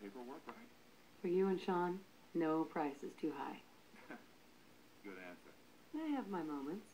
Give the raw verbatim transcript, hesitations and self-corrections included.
paperwork right? For you and Sean, no price is too high. Good answer. I have my moments.